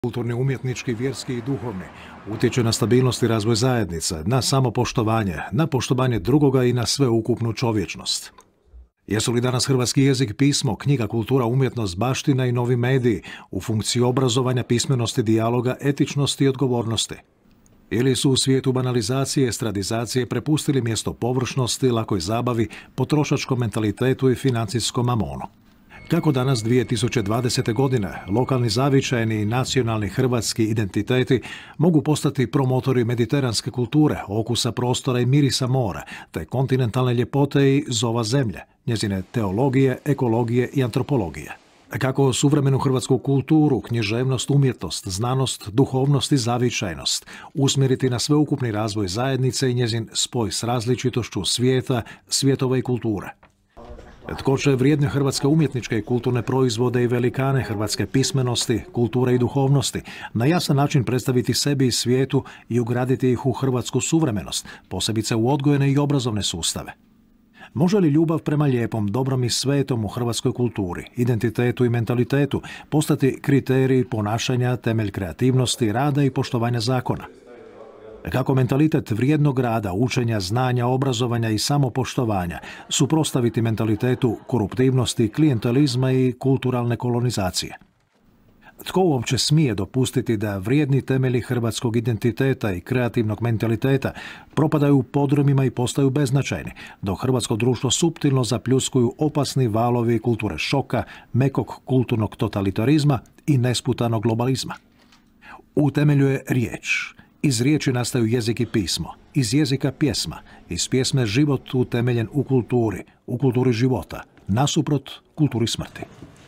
kulturni, umjetnički, vjerski i duhovni, utječe na stabilnost i razvoj zajednica, na samopoštovanje, na poštovanje drugoga i na sveukupnu čovječnost. Jesu li danas hrvatski jezik, pismo, knjiga, kultura, umjetnost, baština i novi mediji u funkciji obrazovanja, pismenosti, dijaloga, etičnosti i odgovornosti? Ili su u svijetu banalizacije i estradizacije prepustili mjesto površnosti, lakoj zabavi, potrošačkom mentalitetu i financijskom mamonu? Kako danas 2020. godine lokalni zavičajni i nacionalni hrvatski identiteti mogu postati promotori mediteranske kulture, okusa prostora i mirisa mora, te kontinentalne ljepote i zova zemlje, njezine teologije, ekologije i antropologije? Kako suvremenu hrvatsku kulturu, književnost, umjetnost, znanost, duhovnost i zavičajnost usmjeriti na sveukupni razvoj zajednice i njezin spoj s različitošću svijeta, svjetova i kulture? Tko će vrijedne hrvatske umjetničke i kulturne proizvode i velikane hrvatske pismenosti, kulture i duhovnosti na jasan način predstaviti sebi i svijetu i ugraditi ih u hrvatsku suvremenost, posebice u odgojene i obrazovne sustave? Može li ljubav prema lijepom, dobrom i svetom u hrvatskoj kulturi, identitetu i mentalitetu postati kriterij ponašanja, temelj kreativnosti, rada i poštovanja zakona? Kako mentalitet vrijednog rada, učenja, znanja, obrazovanja i samopoštovanja suprotstaviti mentalitetu koruptivnosti, klijentelizma i kulturalne kolonizacije? Tko uopće smije dopustiti da vrijedni temelji hrvatskog identiteta i kreativnog mentaliteta propadaju u podrumima i postaju beznačajni, dok hrvatsko društvo suptilno zapljuskuju opasni valovi kulture šoka, mekog kulturnog totalitarizma i nesputanog globalizma? U temelju je riječ. Iz riječi nastaju jezik i pismo, iz jezika pjesma, iz pjesme život utemeljen u kulturi života, nasuprot kulturi smrti.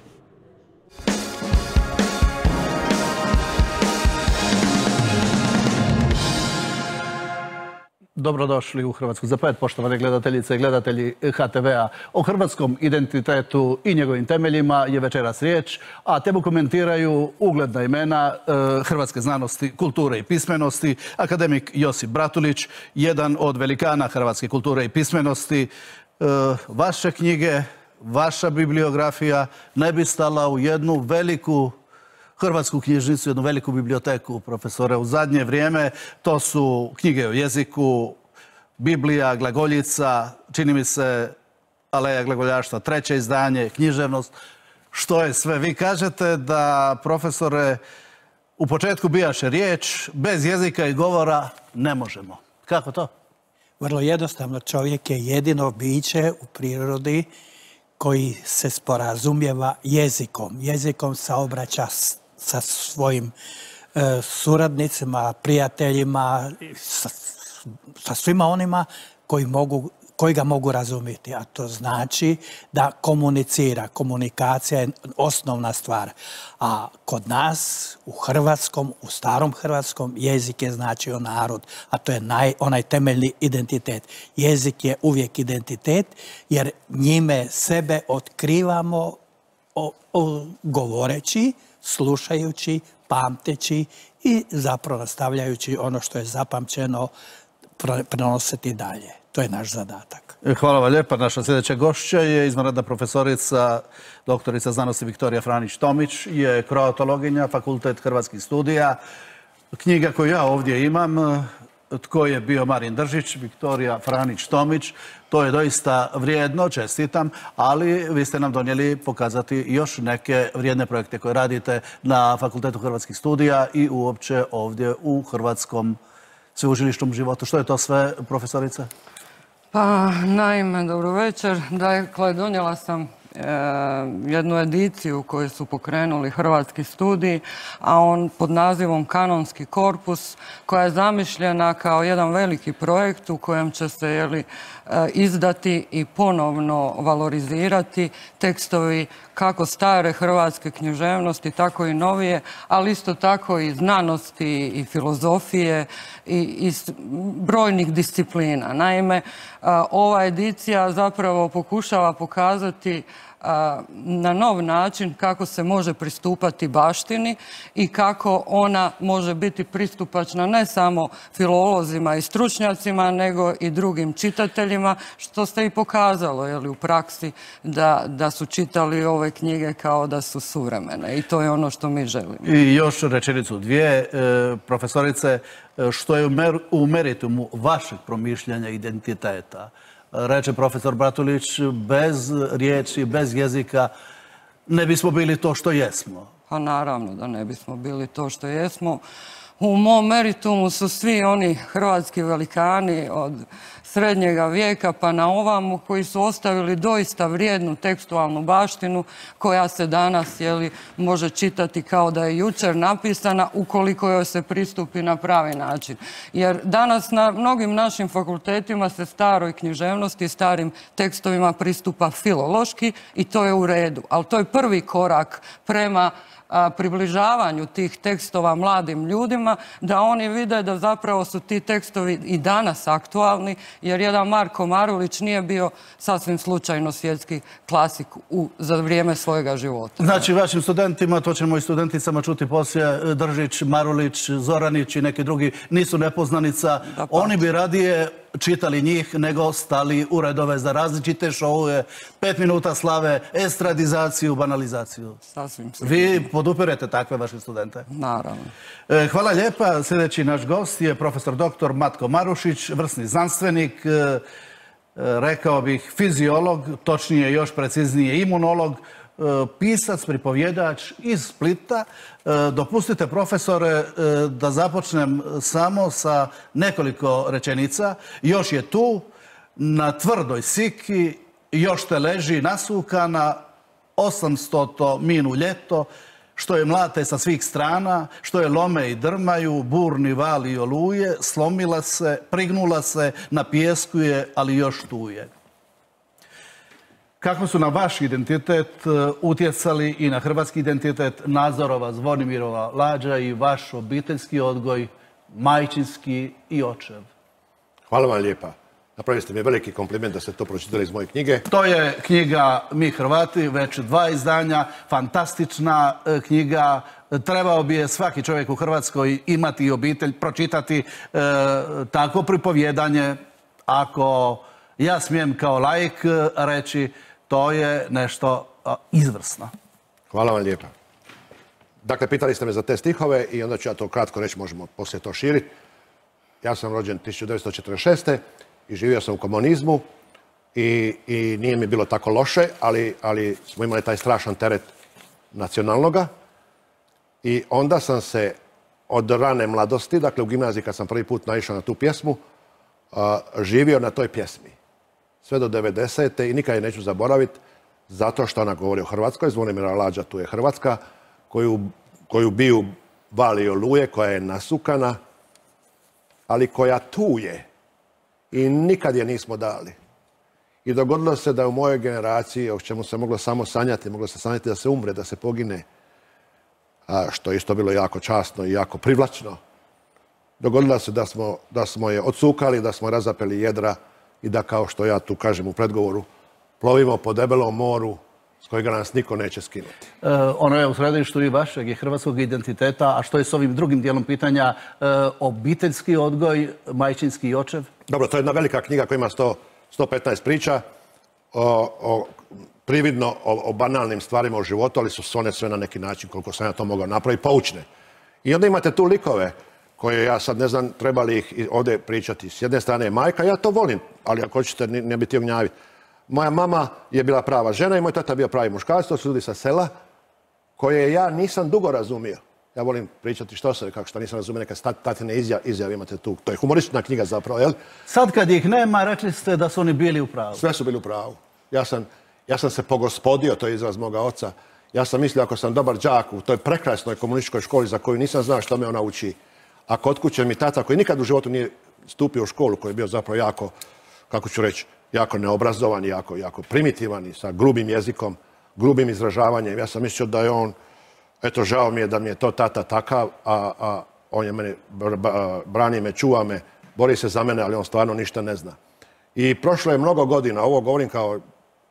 Dobrodošli u Hrvatsku za pet, poštovane gledateljice i gledatelji HTV-a. O hrvatskom identitetu i njegovim temeljima je večeras riječ, a temu komentiraju ugledna imena hrvatske znanosti, kulture i pismenosti, akademik Josip Bratulić, jedan od velikana hrvatske kulture i pismenosti. Vaše knjige, vaša bibliografija ne bi stala u jednu veliku hrvatsku knjižnicu, jednu veliku biblioteku, profesore. U zadnje vrijeme to su knjige o jeziku, Biblija, glagoljica, čini mi se Aleja glagoljaštva, treće izdanje, književnost. Što je sve? Vi kažete da, profesore, u početku bijaše riječ, bez jezika i govora ne možemo. Kako to? Vrlo jednostavno, čovjek je jedino biće u prirodi koji se sporazumijeva jezikom. Jezikom saobraća sa svojim suradnicima, prijateljima, sa svima onima koji ga mogu razumjeti. A to znači da komunicira. Komunikacija je osnovna stvar. A kod nas, u hrvatskom, u starom hrvatskom, jezik je značio narod. A to je onaj temeljni identitet. Jezik je uvijek identitet, jer njime sebe otkrivamo govoreći, slušajući, pamteći i zapravo nastavljajući ono što je zapamćeno prenositi dalje. To je naš zadatak. Hvala vam lijepa. Naša sljedeća gošća je izvanredna profesorica, doktorica znanosti Viktorija Franić-Tomić, je kroatologinja, Fakultet hrvatskih studija. Knjiga koju ja ovdje imam, Tko je bio Marin Držić, Viktorija Franić-Tomić, to je doista vrijedno, čestitam, ali vi ste nam donijeli pokazati još neke vrijedne projekte koje radite na Fakultetu hrvatskih studija i uopće ovdje u hrvatskom sveučilišnom životu. Što je to sve, profesorice? Pa, naime, dobro večer. Dakle, donijela sam jednu ediciju koju su pokrenuli Hrvatski studiji, a on pod nazivom Kanonski korpus, koja je zamišljena kao jedan veliki projekt u kojem će se izdati i ponovno valorizirati tekstovi kako stare hrvatske književnosti, tako i novije, ali isto tako i znanosti i filozofije i brojnih disciplina. Naime, ova edicija zapravo pokušava pokazati na nov način kako se može pristupati baštini i kako ona može biti pristupačna ne samo filolozima i stručnjacima, nego i drugim čitateljima, što ste i pokazalo u praksi da su čitali ove knjige kao da su suvremene i to je ono što mi želimo. I još rečenicu dvije, profesorice, što je u meritumu vašeg promišljanja identiteta? Reče profesor Bratulić, bez riječi, bez jezika ne bismo bili to što jesmo. Pa naravno da ne bismo bili to što jesmo. U mom meritumu su svi oni hrvatski velikani od srednjega vijeka pa na ovamo koji su ostavili doista vrijednu tekstualnu baštinu koja se danas može čitati kao da je jučer napisana ukoliko joj se pristupi na pravi način. Jer danas na mnogim našim fakultetima se staroj književnosti, starim tekstovima pristupa filološki i to je u redu. Ali to je prvi korak prema približavanju tih tekstova mladim ljudima, da oni vide da zapravo su ti tekstovi i danas aktualni, jer jedan Marko Marulić nije bio sasvim slučajno svjetski klasik za vrijeme svojega života. Znači, vašim studentima, to ćemo i studenticama čuti poslije, Držić, Marulić, Zoranić i neki drugi nisu nepoznanica. Oni bi radije čitali njih nego stali u redove za različite šouve, 5 minuta slave, estradizaciju, banalizaciju. Sasvim. Vi podupirete takve vaše studente? Naravno. Hvala lijepa. Sljedeći naš gost je profesor dr. Matko Marušić, vrsni znanstvenik, rekao bih fiziolog, točnije još preciznije imunolog, pisac, pripovjedač iz Splita. Dopustite, profesore, da započnem samo sa nekoliko rečenica. Još je tu, na tvrdoj siki, još te leži nasukana, 800. minu ljeto, što je mlate sa svih strana, što je lome i drmaju, burni val i oluje, slomila se, prignula se, na pijesku je, ali još tu je. Kako su na vaš identitet utjecali i na hrvatski identitet Nazorova, Zvonimirova lađa i vaš obiteljski odgoj, majčinski i očev? Hvala vam lijepa. Napravili ste mi veliki kompliment da ste to pročitali iz moje knjige. To je knjiga Mi Hrvati, već 2 izdanja, fantastična knjiga. Trebao bi je svaki čovjek u Hrvatskoj imati i obitelj, pročitati tako pripovjedanje. Ako ja smijem kao laik reći, to je nešto izvrsno. Hvala vam lijepa. Dakle, pitali ste me za te stihove i onda ću ja to kratko reći, možemo poslije to širiti. Ja sam rođen 1946. i živio sam u komunizmu i nije mi bilo tako loše, ali smo imali taj strašan teret nacionalnoga. I onda sam se od rane mladosti, dakle u gimnaziji kad sam prvi put naišao na tu pjesmu, živio na toj pjesmi. Sve do 90. i nikad je neću zaboraviti, zato što ona govori o Hrvatskoj. Zvonimira lađa, tu je Hrvatska, koju biju vali i oluje, koja je nasukana, ali koja tu je. I nikad je nismo dali. I dogodilo se da u mojoj generaciji, o čemu se moglo samo sanjati, moglo se sanjati da se umre, da se pogine, što je isto bilo jako časno i jako privlačno. Dogodilo se da smo je odsukali, da smo razapeli jedra i da, kao što ja tu kažem u predgovoru, plovimo po debelom moru s kojega nas niko neće skinuti. Ono je u središtu i vašeg i hrvatskog identiteta, a što je s ovim drugim dijelom pitanja, obiteljski odgoj, majčinski i očev? Dobro, to je jedna velika knjiga koja ima 115 priča, prividno o banalnim stvarima u životu, ali su one sve na neki način, koliko sam ja to mogao napraviti, poučne. I onda imate tu likove koje ja sad ne znam treba li ih ovdje pričati. S jedne strane je majka, ja to volim, ali ako hoćete ne bi htio gnjaviti. Moja mama je bila prava žena i moj tata bio pravi muškarac, to su ljudi sa sela koje ja nisam dugo razumio. Ja volim pričati kako što nisam razumio, neka tatine izjave imate tu. To je humoristična knjiga zapravo, jel? Sad kad ih nema, rekli ste da su oni bili u pravu. Sve su bili u pravu. Ja sam se pogospodio, to je izraz moga oca. Ja sam mislio ako sam dobar đak u toj prekrasnoj komunističkoj školi za koju nisam znao što me ona uči. A kod kuće mi tata, koji nikad u životu nije stupio u školu, koji je bio zapravo jako, kako ću reći, jako neobrazovan, jako primitivan i sa grubim jezikom, grubim izražavanjem. Ja sam mislio da je on, eto, žao mi je da mi je to tata takav, a on je mene, brani me, čuva me, bori se za mene, ali on stvarno ništa ne zna. I prošlo je mnogo godina, ovo govorim kao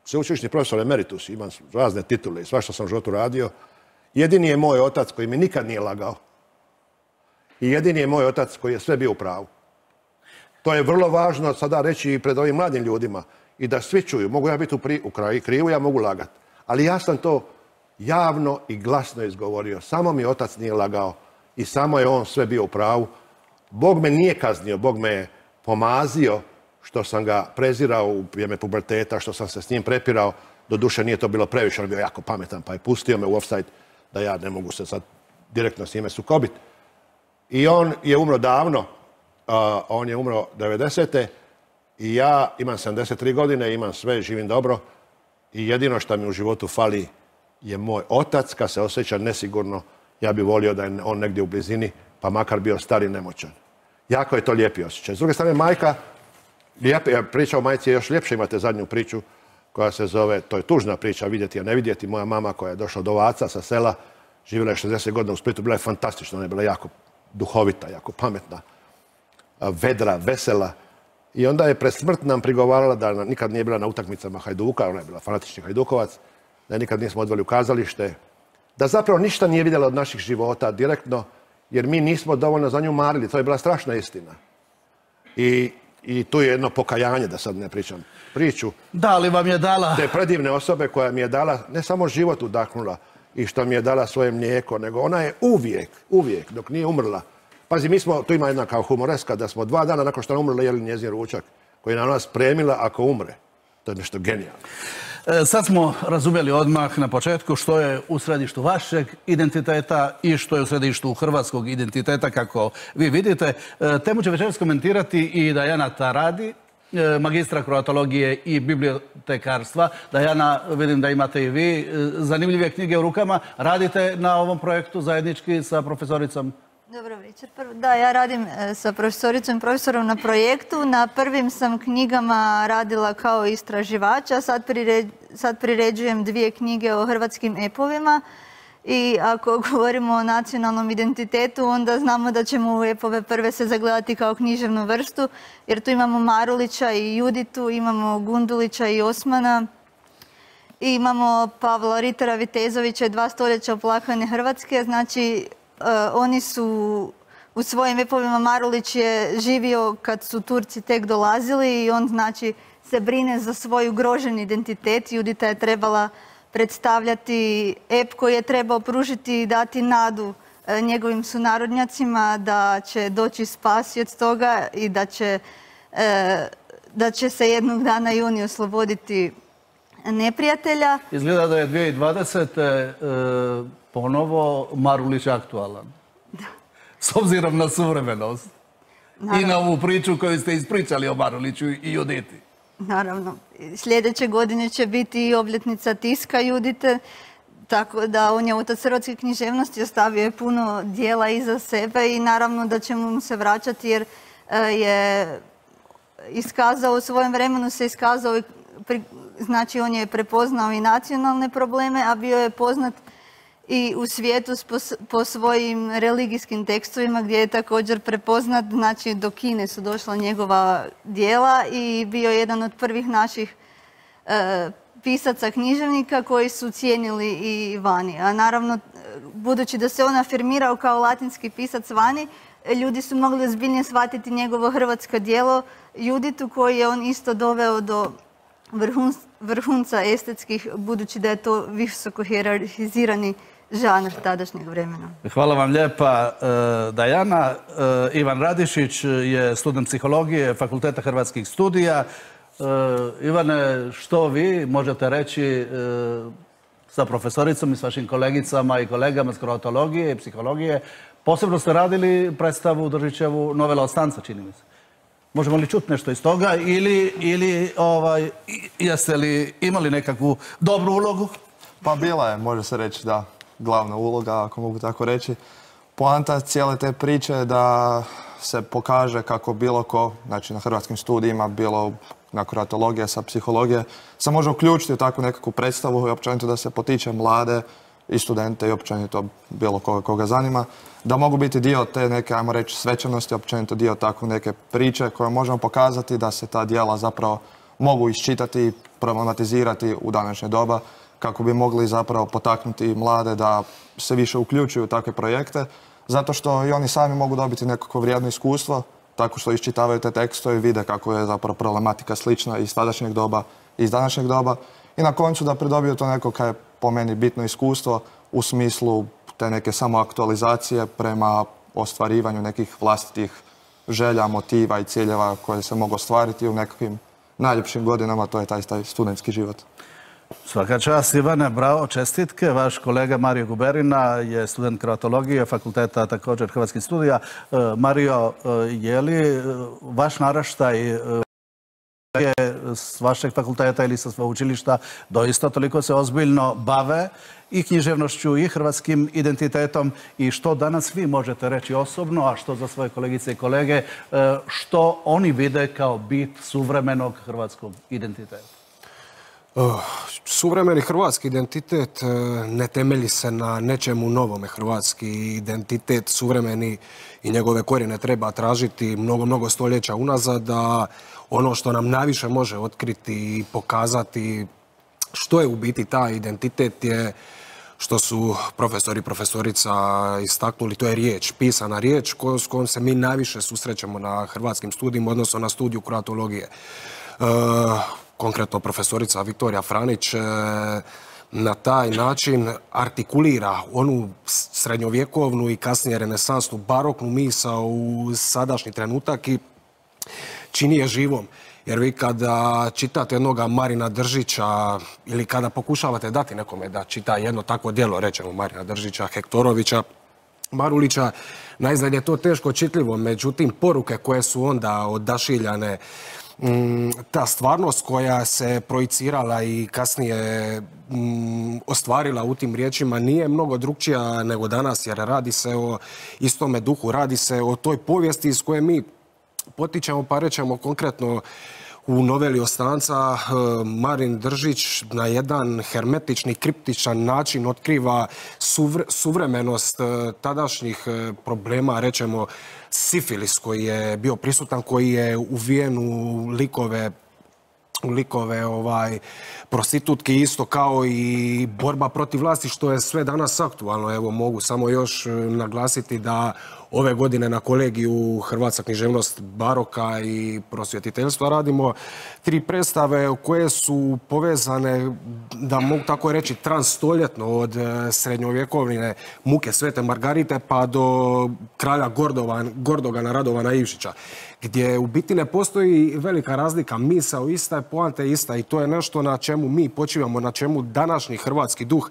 sveučilišni profesor emeritus, imam razne titule i svašta sam u životu radio. Jedini je moj otac koji mi nikad nije lagao. I jedini je moj otac koji je sve bio u pravu. To je vrlo važno sada reći i pred ovim mladim ljudima i da svi čuju. Mogu ja biti u krivu, ja mogu lagati. Ali ja sam to javno i glasno izgovorio. Samo mi otac nije lagao i samo je on sve bio u pravu. Bog me nije kaznio, Bog me je pomazio što sam ga prezirao u vrijeme puberteta, što sam se s njim prepirao. Doduše nije to bilo previše, on je bio jako pametan, pa je pustio me u offside da ja ne mogu se sad direktno s njime sukobiti. I on je umro davno, on je umro 90. I ja imam 73 godine, imam sve, živim dobro. I jedino što mi u životu fali je moj otac, kad se osjeća nesigurno, ja bih volio da je on negdje u blizini, pa makar bio star i nemoćan. Jako je to lijepi osjećaj. S druge strane, majka, priča o majci je još ljepše, imate zadnju priču koja se zove, to je tužna priča, vidjeti a ne vidjeti. Moja mama koja je došla do Ovaca sa sela, živjela je 60 godina u Splitu, bila je fantastična, ona je bila jako duhovita, jako pametna, vedra, vesela. I onda je pred smrt nam prigovarala da nikad nije bila na utakmicama Hajduka, ona je bila fanatični Hajdukovac, da nikad nismo odveli u kazalište, da zapravo ništa nije vidjela od naših života direktno, jer mi nismo dovoljno za nju marili. To je bila strašna istina. I tu je jedno pokajanje, da sad ne pričam priču. Da li vam je dala... Te predivne osobe koja mi je dala, ne samo život udahnula i što mi je dala svoje mlijeko, nego ona je uvijek, dok nije umrla. Pazi, mi smo, tu ima jedna kao humoreska, da smo 2 dana nakon što je umrla jeli njezin ručak, koji je na nas spremila ako umre. To je nešto genijalno. Sad smo razumjeli odmah na početku što je u središtu vašeg identiteta i što je u središtu hrvatskog identiteta, kako vi vidite. Temu će večeras komentirati i Dajana Taradi, magistra kroatologije i bibliotekarstva. Dajana, vidim da imate i vi zanimljive knjige u rukama. Radite na ovom projektu zajednički sa profesoricom? Dobro večer. Da, ja radim sa profesoricom i profesorom na projektu. Na prvim sam knjigama radila kao istraživač, a sad priređujem 2 knjige o hrvatskim epovima. I ako govorimo o nacionalnom identitetu, onda znamo da ćemo u epove prve se zagledati kao književnu vrstu, jer tu imamo Marulića i Juditu, imamo Gundulića i Osmana, i imamo Pavla Ritera Vitezovića i 2 stoljeća oplakane Hrvatske. Znači, oni su u svojim epovima, Marulić je živio kad su Turci tek dolazili i on znači se brine za svoj ugrožen identitet. Judita je trebala predstavljati ep koji je trebao pružiti i dati nadu njegovim sunarodnjacima da će doći spas od toga i da će se jednog dana i oni osloboditi neprijatelja. Izgleda da je 2020. Ponovo Marulić aktualan. S obzirom na suvremenost. I na ovu priču koju ste ispričali o Maruliću i Juditi. Naravno. Sljedeće godine će biti i obljetnica tiska Judite, tako da on je otac hrvatske književnosti, ostavio je puno dijela iza sebe i naravno da ćemo mu se vraćati jer je iskazao u svojem vremenu, znači on je prepoznao i nacionalne probleme, a bio je poznat i u svijetu po svojim religijskim tekstovima gdje je također prepoznat, znači do Kine su došla njegova dijela i bio je jedan od prvih naših pisaca književnika koji su cijenili i vani. A naravno, budući da se on afirmirao kao latinski pisac vani, ljudi su mogli ozbiljnije shvatiti njegovo hrvatsko djelo Juditu koji je on isto doveo do vrhunca estetskih, budući da je to visoko hijerarhizirani žanr tadašnjeg vremena. Hvala vam lijepa, Dajana. Ivan Radišić je student psihologije Fakulteta hrvatskih studija. Ivane, što vi možete reći sa profesoricom i s vašim kolegicama i kolegama s kroatologije i psihologije? Posebno ste radili predstavu Držićevu Novela od stanca, čini mi se. Možemo li čuti nešto iz toga ili jeste li imali nekakvu dobru ulogu? Pa bila je, može se reći, da, glavna uloga, ako mogu tako reći. Poanta cijele te priče je da se pokaže kako bilo ko, znači na hrvatskim studijima, bilo na kroatologije, sa psihologije, se može uključiti u takvu nekakvu predstavu i općenito da se potiče mlade i studente i općenito bilo koga zanima, da mogu biti dio te neke, ajmo reći, svečanosti, općenito dio takve neke priče koje možemo pokazati da se ta djela zapravo mogu iščitati i problematizirati u današnje doba kako bi mogli zapravo potaknuti mlade da se više uključuju u takve projekte, zato što i oni sami mogu dobiti nekako vrijedno iskustvo tako što iščitavaju te tekstove i vide kako je zapravo problematika slična iz tadašnjeg doba i iz današnjeg doba. I na koncu da pridobiju to neko kaj je po meni bitno iskustvo u smislu te neke samoaktualizacije prema ostvarivanju nekih vlastitih želja, motiva i ciljeva koje se mogu ostvariti u nekakvim najljepšim godinama, to je taj studentski život. Svaka čast, Ivane, bravo, čestitke. Vaš kolega Mario Guberina je student kroatologije, fakulteta također Hrvatskih studija. Mario, je li vaš naraštaj s vašeg fakulteta ili sa sveučilišta doista toliko se ozbiljno bave i književnošću i hrvatskim identitetom i što danas vi možete reći osobno, a što za svoje kolegice i kolege, što oni vide kao bit suvremenog hrvatskog identiteta? Suvremeni hrvatski identitet ne temelji se na nečemu novome. Hrvatski identitet suvremeni i njegove korijene treba tražiti mnogo stoljeća unazad, da ono što nam najviše može otkriti i pokazati što je u biti taj identitet je što su profesori i profesorica istaknuli, to je riječ, pisana riječ s kojom se mi najviše susrećemo na hrvatskim studijima, odnosno na studiju kroatologije. Konkretno profesorica Viktorija Franić na taj način artikulira onu srednjovjekovnu i kasnije renesansnu baroknu misao u sadašnji trenutak i čini je živom. Jer vi kada čitate jednoga Marina Držića ili kada pokušavate dati nekome da čita jedno takvo djelo, rećemo Marina Držića, Hektorovića, Marulića, naizgled je to teško čitljivo, međutim poruke koje su onda odašiljane, ta stvarnost koja se projicirala i kasnije ostvarila u tim riječima nije mnogo drukčija nego danas, jer radi se o istome duhu, radi se o toj povijesti iz koje mi potičemo, pa rećemo konkretno u noveli Ostanca Marin Držić na jedan hermetični, kriptičan način otkriva suvremenost tadašnjih problema, rećemo sifilis koji je bio prisutan, koji je uvijen u likove prostitutke, isto kao i borba protiv vlasti, što je sve danas aktualno. Evo, mogu samo još naglasiti da ove godine na kolegiju Hrvatska književnost baroka i prosvjetiteljstva radimo 3 predstave koje su povezane, da mogu tako reći, transstoljetno, od srednjovjekovne muke Svete Margarite pa do kralja Gordogana Radovana Ivšića, gdje u biti ne postoji velika razlika, misao ista je, poanta je ista i to je nešto na čemu mi počivamo, na čemu današnji hrvatski duh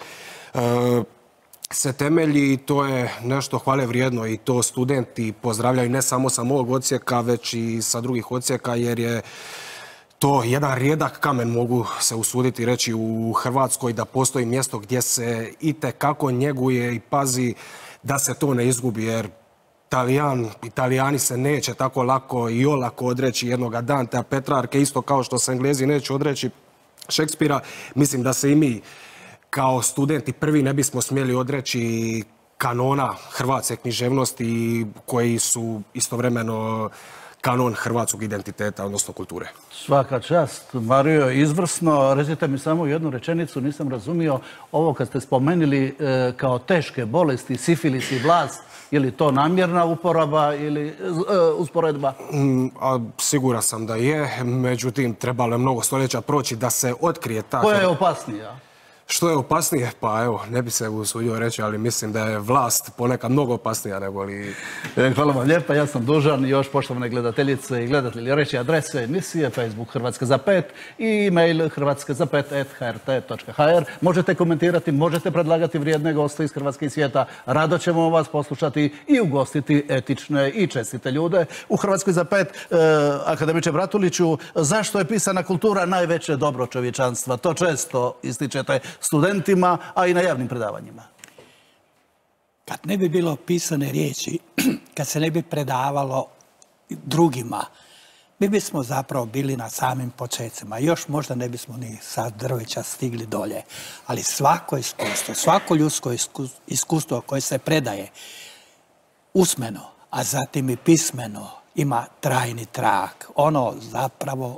se temelji i to je nešto hvale vrijedno i to studenti pozdravljaju ne samo sa mog odsjeka, već i sa drugih odsjeka, jer je to jedan rijedak kamen, mogu se usuditi reći, u Hrvatskoj, da postoji mjesto gdje se itekako njeguje i pazi da se to ne izgubi, jer Italijani se neće tako lako i olako odreći jednoga Dantea, Petrarke, isto kao što se Englezi neće odreći Šekspira. Mislim da se i mi kao studenti prvi ne bismo smjeli odreći kanona hrvatske književnosti koji su istovremeno kanon hrvatskog identiteta, odnosno kulture. Svaka čast. Mario, izvrsno. Recite mi samo jednu rečenicu, nisam razumio ovo kad ste spomenuli kao teške bolesti, sifilis i vlast. Je li to namjerna uporaba ili usporedba? Siguran sam da je, međutim trebalo je mnogo stoljeća proći da se otkrije ta... Koja je opasnija? Što je opasnije? Pa evo, ne bi se usudio reći, ali mislim da je vlast ponekad mnogo opasnija nego li... Hvala vam lijepa, ja sam dužan još, poštovane gledateljice i gledatelji, reći adrese emisije, Facebook Hrvatska za 5 i e-mail hrvatskazapet@hrt.hr. Možete komentirati, možete predlagati vrijedne goste iz Hrvatske i svijeta. Rado ćemo vas poslušati i ugostiti etične i čestite ljude. U Hrvatskoj za 5, akademiče Bratuliću, zašto je pisana kultura najveće dobro čovječanstva? To često ističete studentima, a i na javnim predavanjima. Kad ne bi bilo pisane riječi, kad se ne bi predavalo drugima, mi bismo zapravo bili na samim počecima. Još možda ne bismo ni sa drveća stigli dolje. Ali svako iskustvo, svako ljudsko iskustvo koje se predaje usmeno, a zatim i pismeno, ima trajni trag. Ono zapravo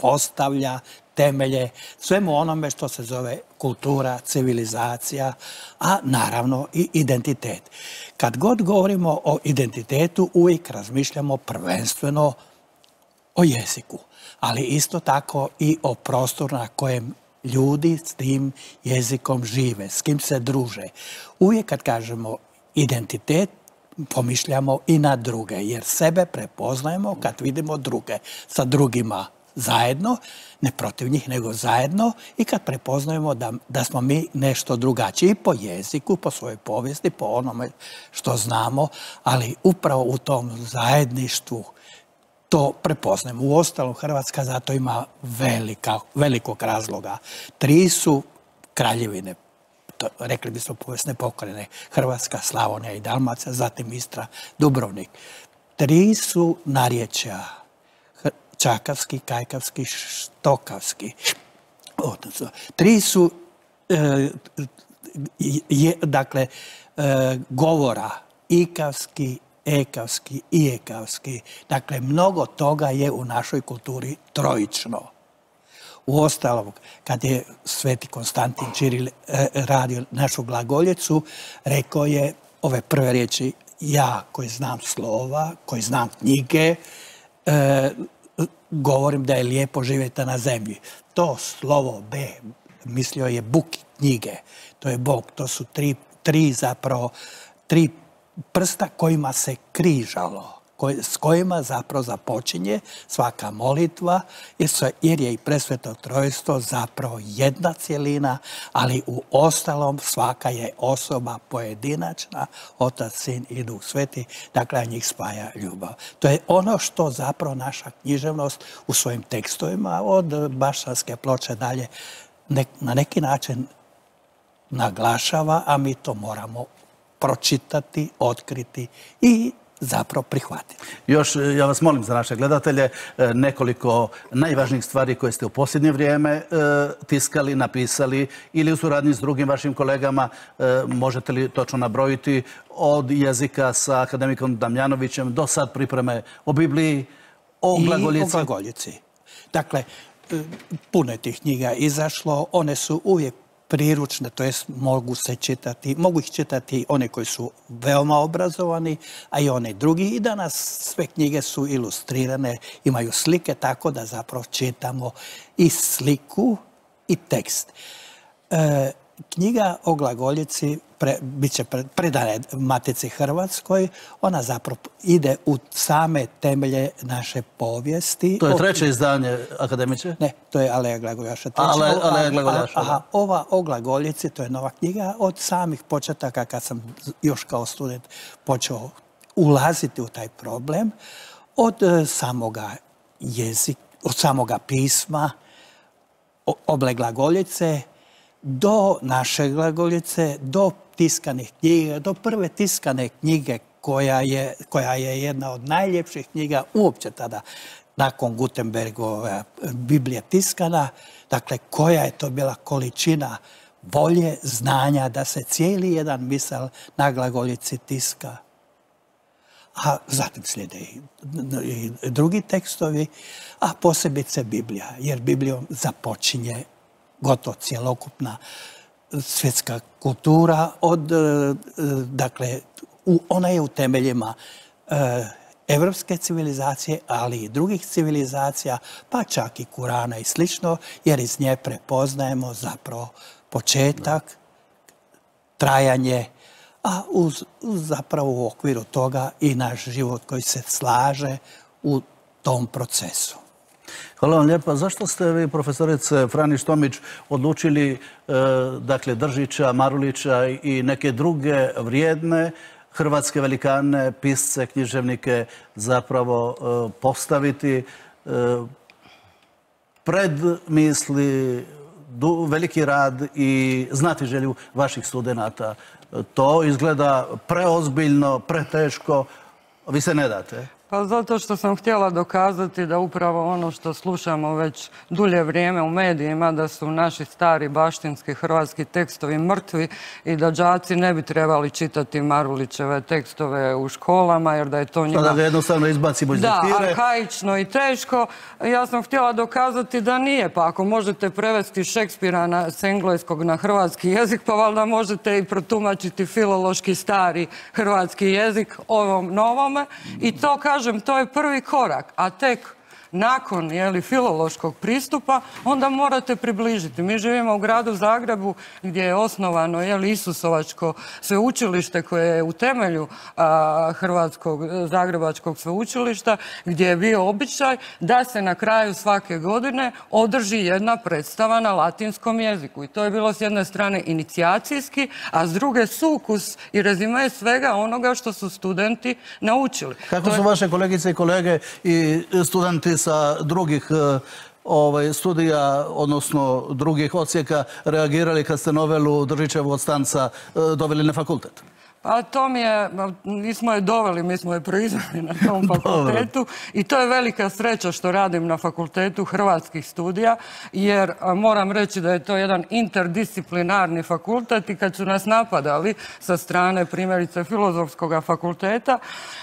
postavlja temelje svemu onome što se zove kultura, civilizacija, a naravno i identitet. Kad god govorimo o identitetu, uvijek razmišljamo prvenstveno o jeziku, ali isto tako i o prostoru na kojem ljudi s tim jezikom žive, s kim se druže. Uvijek kad kažemo identitet, pomišljamo i na druge, jer sebe prepoznajemo kad vidimo druge sa drugima zajedno, ne protiv njih, nego zajedno, i kad prepoznajemo da smo mi nešto drugačiji po jeziku, po svojoj povijesti, po onome što znamo, ali upravo u tom zajedništvu to prepoznajemo. Uostalom, Hrvatska zato ima velikog razloga. 3 su kraljevine, rekli bismo povijesne pokrajine, Hrvatska, Slavonija i Dalmacija, zatim Istra, Dubrovnik. 3 su narječja, čakavski, kajkavski, štokavski. 3 su dakle govora, ikavski, ekavski i ekavski. Dakle, mnogo toga je u našoj kulturi trojično. Uostalom, kad je sveti Konstantin Čiril radio našu glagoljicu, rekao je ove prve riječi: ja koji znam slova, koji znam knjige, govorim da je lijepo živjeti na zemlji. To slovo B, mislio je Buk, knjige, to je Bog, to su tri prsta kojima se križalo, s kojima zapravo započinje svaka molitva, jer je i presveto trojstvo zapravo jedna cjelina, ali u ostalom svaka je osoba pojedinačna, Otac, Sin i Duh Sveti, dakle njih spaja ljubav. To je ono što zapravo naša književnost u svojim tekstovima od Bašćanske ploče dalje na neki način naglašava, a mi to moramo pročitati, otkriti i zapravo prihvatiti. Još, ja vas molim za naše gledatelje, nekoliko najvažnijih stvari koje ste u posljednje vrijeme tiskali, napisali ili u suradnji s drugim vašim kolegama, možete li točno nabrojiti od jezika sa akademikom Damjanovićem do sad pripreme o Bibliji, o glagoljici? I o glagoljici. Dakle, puno je tih knjiga izašlo, one su uvijek priručne, to jest mogu ih čitati one koji su veoma obrazovani, a i one drugi. I danas sve knjige su ilustrirane, imaju slike, tako da zapravo čitamo i sliku i tekst. Knjiga o glagoljici bit će predana Matici Hrvatskoj. Ona zapravo ide u same temelje naše povijesti. To je 3. izdanje, akademiče? Ne, to je Aleja Glagoljaša. Aleja Glagoljaša. Ova o glagoljici, to je nova knjiga od samih početaka kad sam još kao student počeo ulaziti u taj problem. Od samoga jezika, od samoga pisma, oble glagoljice, do naše glagoljice, do tiskanih knjiga, do prve tiskane knjige koja je jedna od najljepših knjiga uopće tada, nakon Gutenbergove Biblije tiskana. Dakle, koja je to bila količina volje, znanja da se cijeli jedan misal na glagoljici tiska. A zatim slijede i drugi tekstovi, a posebice Biblija, jer Biblijom započinje gotovo cjelokupna svjetska kultura. Dakle, ona je u temeljima evropske civilizacije, ali i drugih civilizacija, pa čak i Kurana i slično, jer iz nje prepoznajemo zapravo početak, trajanje, a zapravo u okviru toga i naš život koji se slaže u tom procesu. Hvala vam lijepa. Zašto ste vi, profesorice Franić Tomić, odlučili dakle Držića, Marulića i neke druge vrijedne hrvatske velikane, pisce, književnike zapravo postaviti pred misli, veliki rad i znati želju vaših studenata? To izgleda preozbiljno, preteško. Vi se ne date? Pa zato što sam htjela dokazati da upravo ono što slušamo već dulje vrijeme u medijima, da su naši stari baštinski hrvatski tekstovi mrtvi i da đaci ne bi trebali čitati Marulićeve tekstove u školama, jer da je to njima... Da ga jednostavno izbacimo iz lektire. Da, arhaično i teško. Ja sam htjela dokazati da nije, pa ako možete prevesti Šekspira s engleskog na hrvatski jezik, pa valjda možete i protumačiti filološki stari hrvatski jezik ovom novome. I to, kažem, to je prvi korak, a tek nakon filološkog pristupa onda morate približiti. Mi živimo u gradu Zagrebu gdje je osnovano Isusovačko sveučilište koje je u temelju Hrvatskog zagrebačkog sveučilišta, gdje je bio običaj da se na kraju svake godine održi jedna predstava na latinskom jeziku. I to je bilo s jedne strane inicijacijski, a s druge sukus i rezime svega onoga što su studenti naučili. Kako su vaše kolegice i kolege i studenti sa drugih studija, odnosno drugih odsjeka, reagirali kad ste novelu Držićevu od Stanca doveli na fakultet? Pa to nismo je doveli, mi smo je proizveli na tom fakultetu i to je velika sreća što radim na fakultetu hrvatskih studija, jer moram reći da je to jedan interdisciplinarni fakultet i kad su nas napadali sa strane primjerice Filozofskog fakulteta,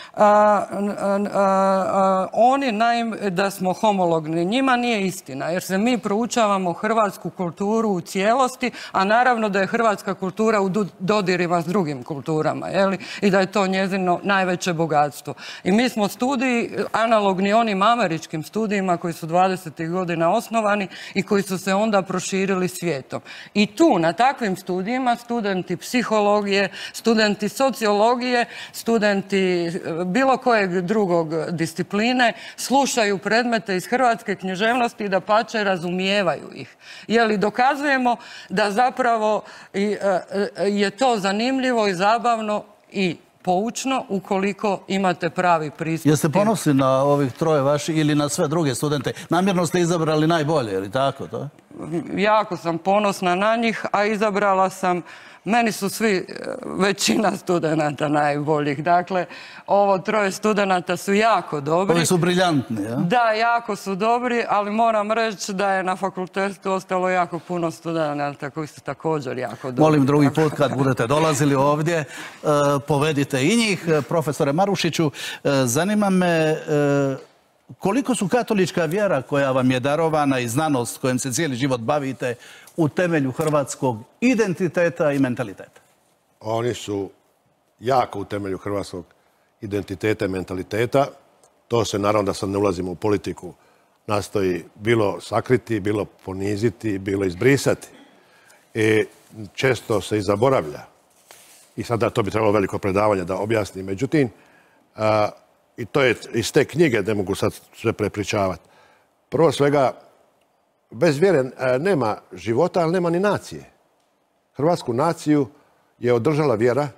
oni da smo homologni. Njima nije istina, jer se mi proučavamo hrvatsku kulturu u cijelosti, a naravno da je hrvatska kultura u dodirima s drugim kulturama, i da je to njezino najveće bogatstvo. I mi smo studiji analogni onim američkim studijima koji su 20. godina osnovani i koji su se onda proširili svijetom. I tu, na takvim studijima, studenti psihologije, studenti sociologije, studenti bilo kojeg drugog discipline slušaju predmete iz hrvatske književnosti i da pače razumijevaju ih. Dokazujemo da zapravo je to zanimljivo i zabavno i poučno ukoliko imate pravi pristup. Jeste ponosni na ovih troje vaši ili na sve druge studente? Namjerno ste izabrali najbolje, ili tako to? Jako sam ponosna na njih, a izabrala sam... Meni su većina studenata najboljih. Dakle, ovo troje studenata su jako dobri. Ovi su briljantni, ja? Da, jako su dobri, ali moram reći da je na fakultetu ostalo jako puno studenata koji su također jako dobri. Molim drugi put kad budete dolazili ovdje, povedite i njih. Profesore Marušiću, zanima me koliko su katolička vjera koja vam je darovana i znanost kojom se cijeli život bavite u temelju hrvatskog identiteta i mentaliteta? Oni su jako u temelju hrvatskog identiteta i mentaliteta. To se, naravno da sad ne ulazimo u politiku, nastoji bilo sakriti, bilo poniziti, bilo izbrisati. I često se i zaboravlja. I sada to bi trebalo veliko predavanje da objasnim. Međutim, i to je iz te knjige, ne mogu sad sve prepričavati. Prvo svega, bez vjere nema života, ali nema ni nacije. Hrvatsku naciju je održala vjera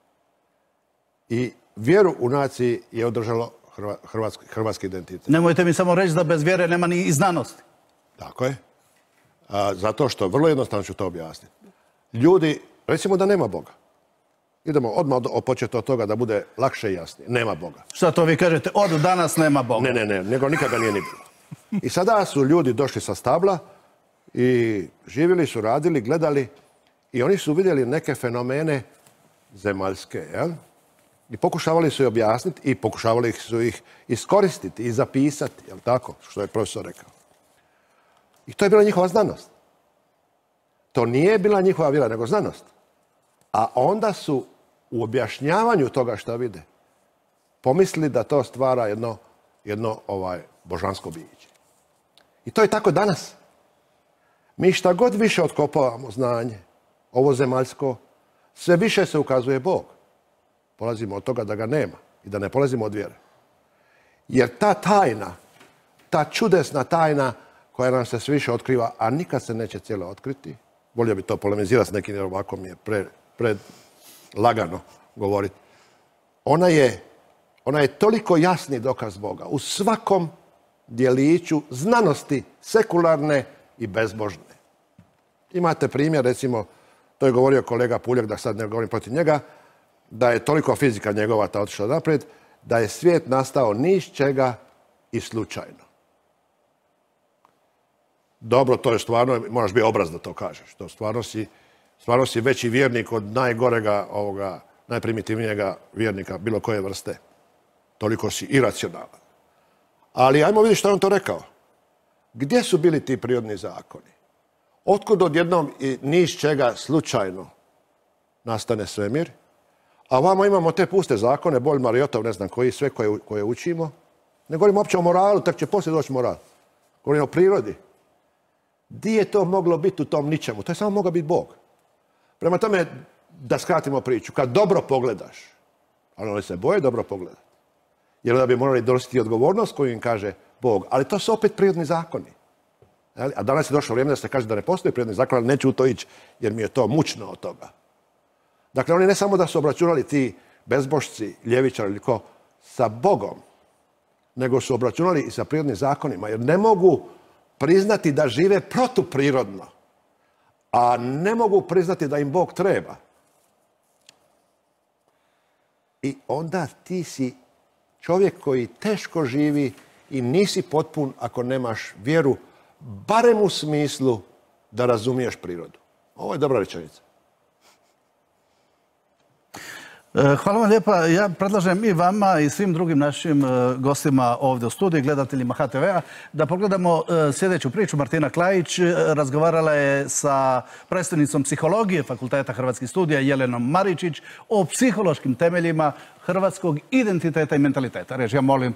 i vjeru u naciji je održalo hrvatski identitet. Nemojte mi samo reći da bez vjere nema ni znanosti. Tako je. Zato što, vrlo jednostavno ću to objasniti. Ljudi, recimo da nema Boga. Idemo odmah početi od toga da bude lakše i jasnije. Nema Boga. Šta to vi kažete? Od danas nema Boga. Ne, nego nikada nije ni bilo. I sada su ljudi došli sa stabla i živjeli su, radili, gledali i oni su vidjeli neke fenomene zemaljske, jel? I pokušavali su ih objasniti i pokušavali su ih iskoristiti i zapisati, jel tako? Što je profesor rekao. I to je bila njihova znanost. To nije bila njihova vjera, nego znanost. A onda su u objašnjavanju toga što vide pomislili da to stvara jedno božansko biće. I to je tako danas. Mi šta god više otkopavamo znanje, ovo zemaljsko, sve više se ukazuje Bog. Polazimo od toga da ga nema i da ne polazimo od vjere. Jer ta tajna, ta čudesna tajna koja nam se sve više otkriva, a nikad se neće cijelo otkriti, volio bi to polemizirati s nekim, jer ovako mi je lagano govoriti. Ona je toliko jasni dokaz Boga u svakom djeliću znanosti sekularne i bezbožne. Imate primjer, recimo, to je govorio kolega Puljak, da sad ne govorim protiv njega, da je toliko fizika njegova ta otišla naprijed, da je svijet nastao ni iz čega i slučajno. Dobro, to je stvarno, moraš biti obraz da to kažeš. To stvarno si veći vjernik od najgorega, najprimitivnijega vjernika bilo koje vrste. Toliko si iracionalan. Ali ajmo vidjeti što je on to rekao. Gdje su bili ti prirodni zakoni? Otkud odjednom i ni iz čega slučajno nastane svemir? A vamo imamo te puste zakone, Bolj Mariotov, ne znam koji, sve koje učimo. Ne govorimo uopće o moralu, tek će poslije doći moral. Govorimo o prirodi. Di je to moglo biti u tom ničemu? To je samo mogao biti Bog. Prema tome, da skratimo priču, kad dobro pogledaš, ali oni se boje dobro pogledati, jer onda bi morali donositi odgovornost koju im kaže Bog. Ali to su opet prirodni zakoni. A danas je došlo vrijeme da se kaže da ne postoji prirodni zakon, ali neću u to ići, jer mi je to mučno od toga. Dakle, oni ne samo da su obračunali ti bezbožci, ljevičari ili ko, sa Bogom, nego su obračunali i sa prirodnim zakonima, jer ne mogu priznati da žive protuprirodno, a ne mogu priznati da im Bog treba. I onda ti si čovjek koji teško živi i nisi potpun ako nemaš vjeru, barem u smislu da razumiješ prirodu. Ovo je dobra rečenica. Hvala vam lijepa. Ja predlažem i vama i svim drugim našim gostima ovdje u studiju, gledateljima HTV-a, da pogledamo sljedeću priču. Martina Klajić razgovarala je sa predstavnicom psihologije Fakulteta Hrvatskih studija Jelenom Maričić o psihološkim temeljima hrvatskog identiteta i mentaliteta. Režija, molim.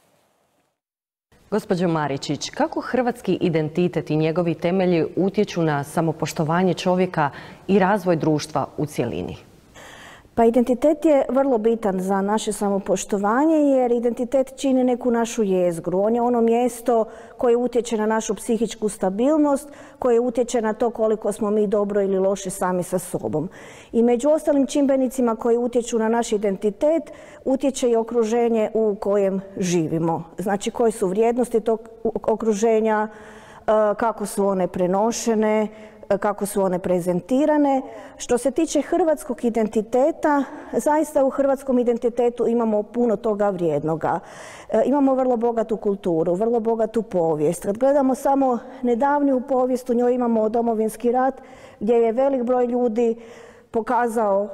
Gospođo Maričić, kako hrvatski identitet i njegovi temelji utječu na samopoštovanje čovjeka i razvoj društva u cjelini? Pa identitet je vrlo bitan za naše samopoštovanje jer identitet čini neku našu jezgru. On je ono mjesto koje utječe na našu psihičku stabilnost, koje utječe na to koliko smo mi dobro ili loše sami sa sobom. I među ostalim čimbenicima koji utječu na naš identitet utječe i okruženje u kojem živimo. Znači koje su vrijednosti tog okruženja, kako su one prenošene, kako su one prezentirane. Što se tiče hrvatskog identiteta, zaista u hrvatskom identitetu imamo puno toga vrijednoga. Imamo vrlo bogatu kulturu, vrlo bogatu povijest. Kad gledamo samo nedavniju povijest, u njoj imamo Domovinski rat, gdje je velik broj ljudi pokazao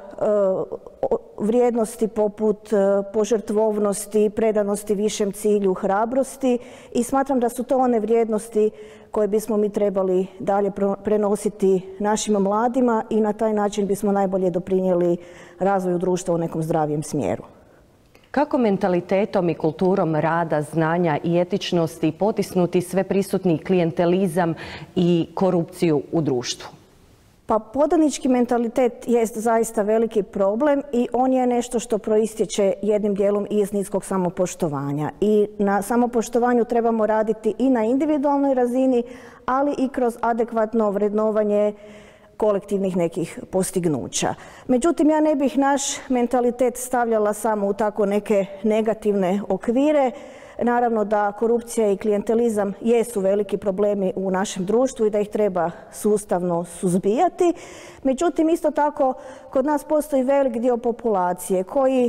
vrijednosti poput požrtvovnosti, predanosti višem cilju, hrabrosti i smatram da su to one vrijednosti koje bismo mi trebali dalje prenositi našim mladima i na taj način bismo najbolje doprinijeli razvoju društva u nekom zdravijem smjeru. Kako mentalitetom i kulturom rada, znanja i etičnosti potisnuti sve prisutni klijentelizam i korupciju u društvu? Pa podanički mentalitet jest zaista veliki problem i on je nešto što proistječe jednim dijelom iz niskog samopoštovanja. I na samopoštovanju trebamo raditi i na individualnoj razini, ali i kroz adekvatno vrednovanje kolektivnih nekih postignuća. Međutim, ja ne bih naš mentalitet stavljala samo u tako neke negativne okvire. Naravno da korupcija i klijentelizam jesu veliki problemi u našem društvu i da ih treba sustavno suzbijati. Međutim, isto tako kod nas postoji velik dio populacije koji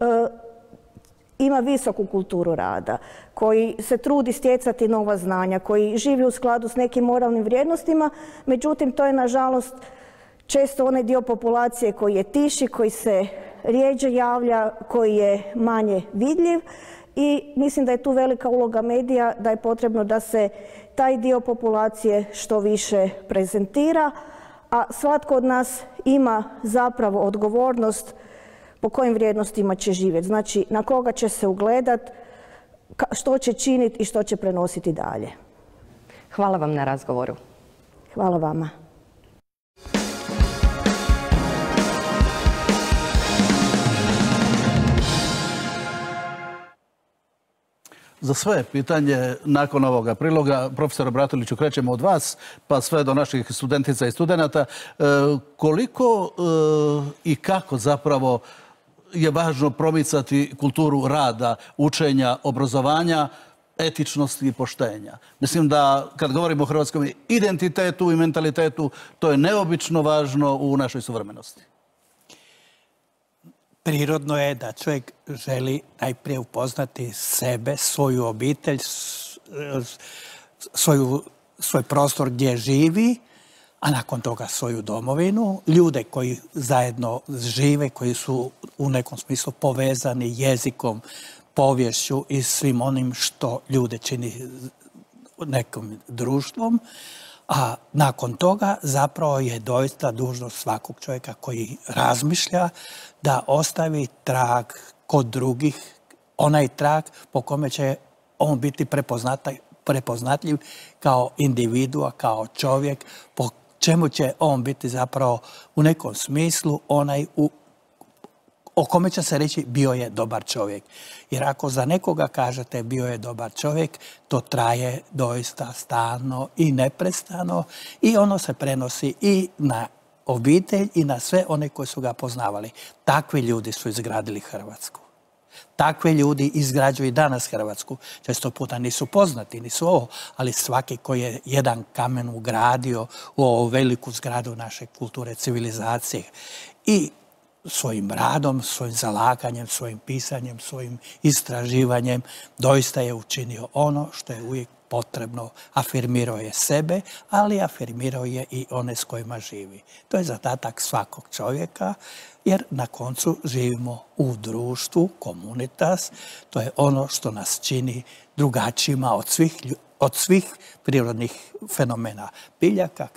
ima visoku kulturu rada, koji se trudi stjecati nova znanja, koji živi u skladu s nekim moralnim vrijednostima. Međutim, to je nažalost često onaj dio populacije koji je tiši, koji se rjeđe javlja, koji je manje vidljiv. I mislim da je tu velika uloga medija, da je potrebno da se taj dio populacije što više prezentira, a svatko od nas ima zapravo odgovornost po kojim vrijednostima će živjeti. Znači, na koga će se ugledati, što će činiti i što će prenositi dalje. Hvala vam na razgovoru. Hvala vama. Za sve pitanje nakon ovoga priloga, profesora Bratuliću, krećemo od vas, pa sve do naših studentica i studenata. Koliko i kako zapravo je važno promicati kulturu rada, učenja, obrazovanja, etičnosti i poštenja? Mislim da kad govorimo o hrvatskom identitetu i mentalitetu, to je neobično važno u našoj suvremenosti. prirodno je da čovjek želi najprije upoznati sebe, svoju obitelj, svoj prostor gdje živi, a nakon toga svoju domovinu, ljude koji zajedno žive, koji su u nekom smislu povezani jezikom, poviješću i svim onim što ljude čini nekom društvom, a nakon toga zapravo je doista dužnost svakog čovjeka koji razmišlja da ostavi trag kod drugih, onaj trag po kome će on biti prepoznatljiv kao individua, kao čovjek, po čemu će on biti zapravo u nekom smislu onaj o kome će se reći bio je dobar čovjek. Jer ako za nekoga kažete bio je dobar čovjek, to traje doista stalno i neprestano i ono se prenosi i na obitelj i na sve one koji su ga poznavali. Takvi ljudi su izgradili Hrvatsku. Takvi ljudi izgrađuju i danas Hrvatsku. Često puta nisu poznati, nisu ovo, ali svaki koji je jedan kamen ugradio u ovu veliku zgradu naše kulture, civilizacije i svojim radom, svojim zalaganjem, svojim pisanjem, svojim istraživanjem doista je učinio ono što je uvijek potrebno. Afirmirao je sebe, ali afirmirao je i one s kojima živi. To je zadatak svakog čovjeka, jer na koncu živimo u društvu, komunitas. To je ono što nas čini drugačijima od svih prirodnih fenomena. Biljaka,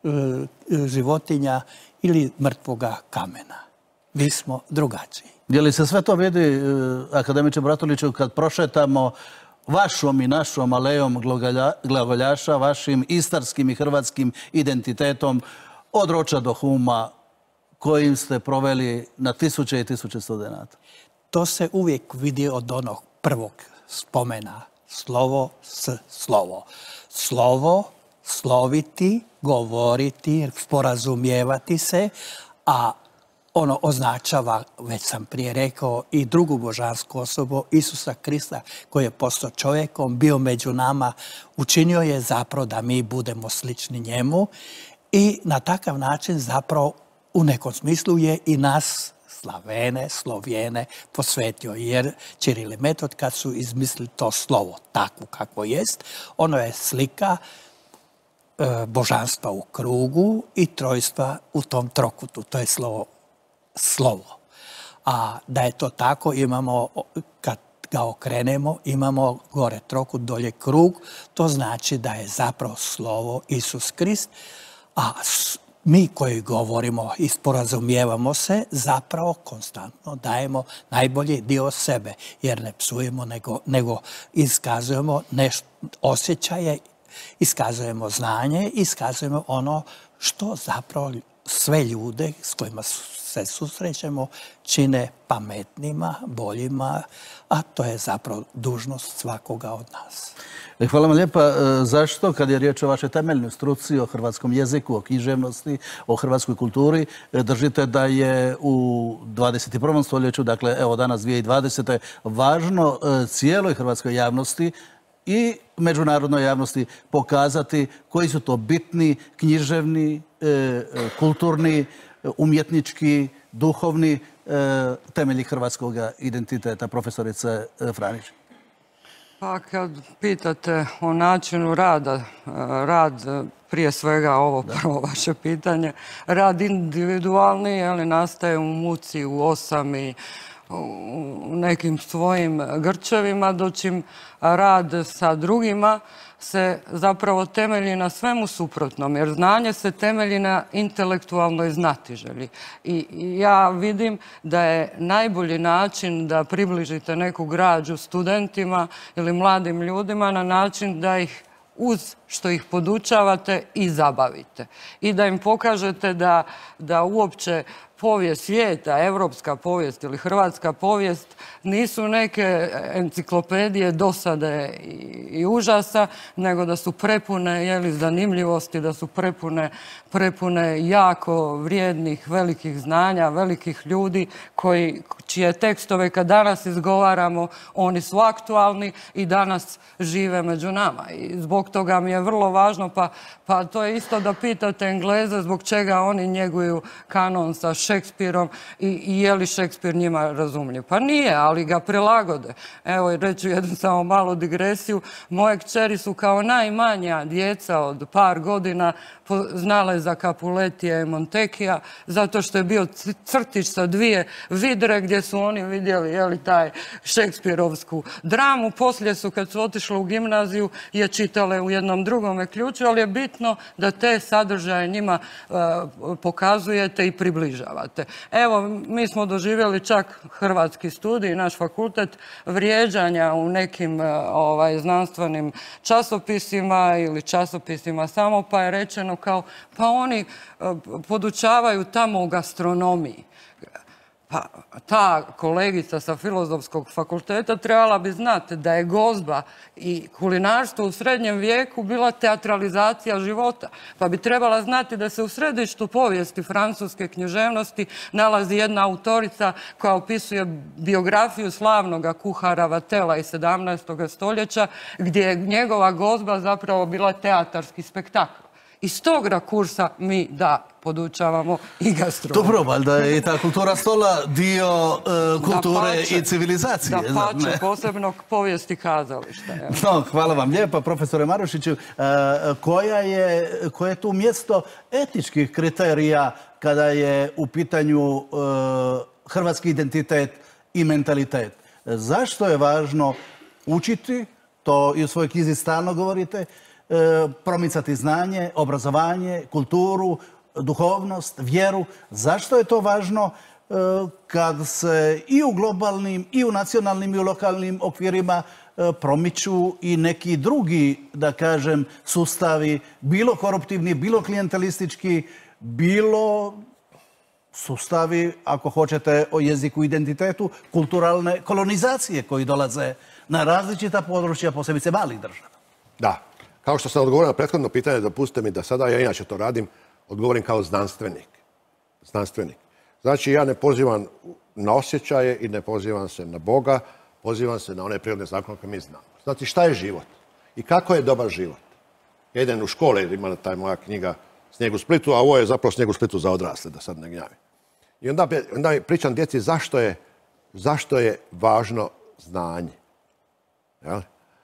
životinja ili mrtvoga kamena. Mi smo drugačiji. Je li se sve to vidi, akademiče Bratuliću, kad prošetamo vašom i našom alejom glagoljaša, vašim istarskim i hrvatskim identitetom od Roča do Huma, kojim ste proveli na tisuće i tisuće studenata? To se uvijek vidi od onog prvog spomena. Slovo s slovo. Slovo, sloviti, govoriti, sporazumijevati se, a ono označava, već sam prije rekao, i drugu božansku osobu, Isusa Krista, koji je postao čovjekom, bio među nama, učinio je zapravo da mi budemo slični njemu i na takav način zapravo u nekom smislu je i nas, Slavene, Slovjene, posvetio. Jer Čiril i Metod, kad su izmislili to slovo takvo kakvo jest, ono je slika božanstva u krugu i trojstva u tom trokutu. To je slovo. A da je to tako, imamo, kad ga okrenemo, imamo gore trokut, dolje krug. To znači da je zapravo slovo Isus Krist, a mi koji govorimo i sporazumijevamo se, zapravo konstantno dajemo najbolji dio sebe, jer ne psujemo, nego iskazujemo osjećaje, iskazujemo znanje, iskazujemo ono što zapravo sve ljude s kojima se susrećemo čine pametnima, boljima, a to je zapravo dužnost svakoga od nas. Hvala vam lijepa. Zašto, kad je riječ o vašoj temeljnoj struci, o hrvatskom jeziku, o književnosti, o hrvatskoj kulturi, držite da je u 21. stoljeću, dakle evo danas 2020. važno cijeloj hrvatskoj javnosti i međunarodnoj javnosti pokazati koji su to bitni, književni, kulturni, umjetnički, duhovni temelji hrvatskog identiteta, profesorice Franić? Pa kad pitate o načinu rada, rad prije svega ovo prvo vaše pitanje, rad individualni, ali nastaje u muci, u osami, u nekim svojim grčevima, dočim rad sa drugima se zapravo temelji na svemu suprotnom, jer znanje se temelji na intelektualnoj znatiželji. I ja vidim da je najbolji način da približite neku građu studentima ili mladim ljudima na način da ih uz što ih podučavate i zabavite. I da im pokažete da uopće povijest svijeta, evropska povijest ili hrvatska povijest nisu neke enciklopedije dosade i užasa, nego da su prepune zanimljivosti, da su prepune jako vrijednih, velikih znanja, velikih ljudi čije tekstove kad danas izgovaramo, oni su aktualni i danas žive među nama. I zbog toga mi je vrlo važno, pa to je isto da pitate Engleze zbog čega oni njeguju kanon sa Šekspirom i je li Šekspir njima razumljiv. Pa nije, ali ga prilagode. Evo, reću jednu samo malu digresiju. Moje kćeri su kao najmanja djeca od par godina znale za Capuletija i Montekija, zato što je bio crtić sa dvije vidre gdje su oni vidjeli taj šekspirovsku dramu. Poslije su, kad su otišli u gimnaziju, je čitale u jednom drugome ključu, ali je bitno da te sadržaje njima pokazujete i približavate. Evo, mi smo doživjeli čak hrvatski studij, naš fakultet, vrijeđanja u nekim znanstvenim časopisima ili časopisima samo, pa je rečeno kao, pa oni podučavaju tamo u gastronomiji. Pa ta kolegica sa Filozofskog fakulteta trebala bi znati da je gozba i kulinarstvo u srednjem vijeku bila teatralizacija života. Pa bi trebala znati da se u središtu povijesti francuske književnosti nalazi jedna autorica koja opisuje biografiju slavnog kuhara Vatela iz 17. stoljeća, gdje je njegova gozba zapravo bila teatarski spektakl. Iz tog rakursa mi podučavamo i gastronomiju. Dobro, valjda je i ta kultura stola dio kulture i civilizacije. Da pače, posebno povijesti kazališta. Hvala vam lijepa, profesore Marušiću. Koje je tu mjesto etičkih kriterija kada je u pitanju hrvatski identitet i mentalitet? Zašto je važno učiti, to i u svojoj knjizi stalno govorite, promicati znanje, obrazovanje, kulturu, duhovnost, vjeru. Zašto je to važno kad se i u globalnim, i u nacionalnim, i u lokalnim okvirima promiču i neki drugi, da kažem, sustavi, bilo koruptivni, bilo klijentelistički, bilo sustavi, ako hoćete, o jeziku i identitetu, kulturalne kolonizacije koji dolaze na različita područja, posebice malih država? Da. Kao što sam odgovorio na prethodno pitanje, dopustite mi da sada, ja inače to radim, odgovorim kao znanstvenik. Znači, ja ne pozivam na osjećaje i ne pozivam se na Boga, pozivam se na one prirodne zakone koje mi znamo. Znači, šta je život? I kako je dobar život? Ja idem u škole, jer ima ta moja knjiga Snijeg u Splitu, a ovo je zapravo Snijeg u Splitu za odrasle, da sad ne gnjavim. I onda pričam djeci zašto je važno znanje. Jel?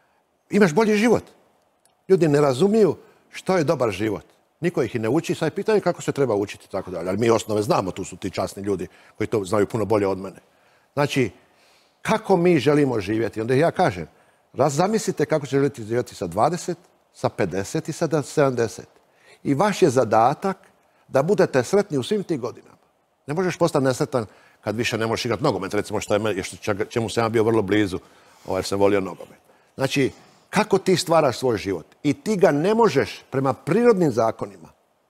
Imaš bolji život. Ljudi ne razumiju što je dobar život. Niko ih i ne uči, sad je pitanje kako se treba učiti i tako dalje. Ali mi osnove znamo, tu su ti časni ljudi koji to znaju puno bolje od mene. Znači, kako mi želimo živjeti? Onda ja kažem, zamislite kako će živjeti sa 20, sa 50 i sa 70. I vaš je zadatak da budete sretni u svim tim godinama. Ne možeš postati nesretan kad više ne možeš igrati nogomet, recimo čemu sam ja bio vrlo blizu, jer sam volio nogomet. Znači, kako ti stvaraš svoj život? I ti ga ne možeš prema prirodnim zakonima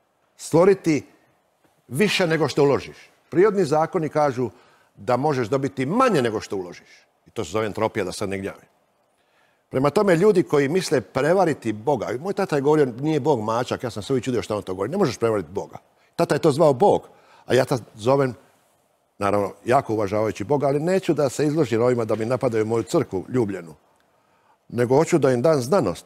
stvoriti više nego što uložiš. Prirodni zakoni kažu da možeš dobiti manje nego što uložiš. I to se zove entropija, da sad ne gnjavim. Prema tome, ljudi koji misle prevariti Boga, moj tata je govorio, nije Bog mačak, ja sam se uvijek čudio što on to govori, ne možeš prevariti Boga. Tata je to zvao Bog, a ja to zovem, naravno, jako uvažavajući Boga, ali neću da se izložim ovima da mi napadaju moju crkvu ljubljenu, nego hoću da im dam znanost.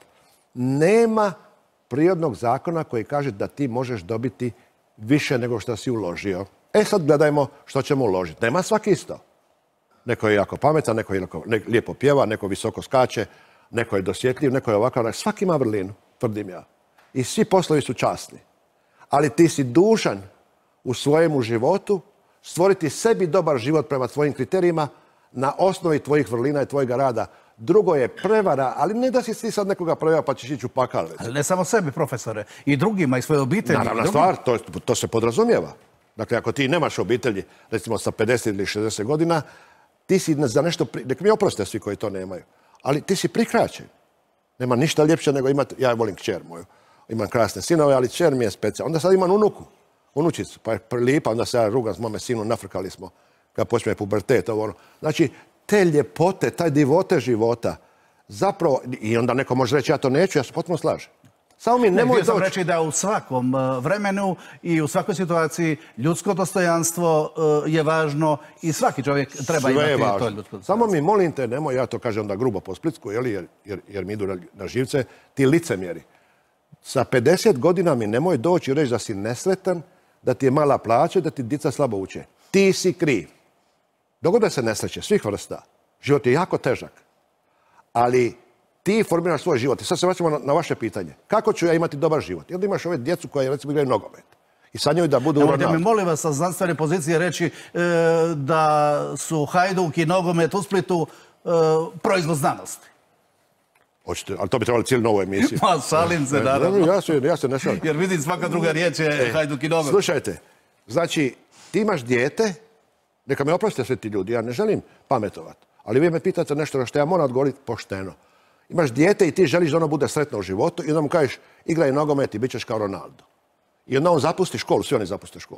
Nema prirodnog zakona koji kaže da ti možeš dobiti više nego što si uložio. Sad gledajmo što ćemo uložiti. Nema svaki isto. Neko je jako pametan, neko je lijepo pjeva, neko visoko skače, neko je dosjetljiv, neko je ovakav. Svaki ima vrlinu, tvrdim ja. I svi poslovi su časni. Ali ti si dužan u svojemu životu stvoriti sebi dobar život prema tvojim kriterijima na osnovi tvojih vrlina i tvojega rada. Drugo je prevara, ali ne da si ti sad nekoga prevara pa ćeš ići u pakal. Ali ne samo sebi, profesore, i drugima, i svoje obitelji. Naravna stvar, to se podrazumijeva. Dakle, ako ti nemaš obitelji, recimo sa 50 ili 60 godina, ti si za nešto, nek mi oproste svi koji to nemaju, ali ti si prikraćen. Nema ništa ljepše nego imati, ja volim kćer moju, imam krasne sinove, ali kćer mi je specijalna. Onda sad imam unučicu, pa je lipa, onda se ja rugam s mome sinu, nafrkali smo, kad počne pubertet, ovo ono. Znači, te ljepote, taj divote života, zapravo, i onda neko može reći, ja to neću, ja se potpuno slažem. Samo mi nemoj doći. Htio sam reći da u svakom vremenu i u svakoj situaciji ljudsko dostojanstvo je važno i svaki čovjek treba imati to ljudsko dostojanstvo. Samo mi, molim te, nemoj, ja to kažem onda grubo po splitsku, jer mi idu na živce, ti licemjeri. Sa 50 godina mi nemoj doći i reći da si nesretan, da ti je mala plaća i da ti djeca slabo uče. Ti si kriv. Dogode se nesreće, svih vrsta. Život je jako težak. Ali ti formiraš svoj život. I sad se vraćamo na vaše pitanje. Kako ću ja imati dobar život? I onda imaš ove djecu koje recimo igraju nogomet. I sanjaju da budu Ronaldo. Nemojte mi, molim vas, sa znanstvene pozicije reći da su Hajduk i nogomet u Splitu proizvod znanosti. Hoćete, ali to bi trebali cijelu novu emisiju. Ma, šalim se, naravno. Ja se ne šalim. Jer vidim, svaka druga riječ je Hajduk i nogomet. Slušajte, znači, ti imaš dijete, neka me oprostite svi ti ljudi, ja ne želim pametovati, ali vi me pitate nešto na što ja moram odgovoriti pošteno. Imaš dijete i ti želiš da ono bude sretno u životu i onda mu kažeš igraj nogomet i bit ćeš kao Ronaldo. I onda on zapusti školu, svi oni zapuste školu.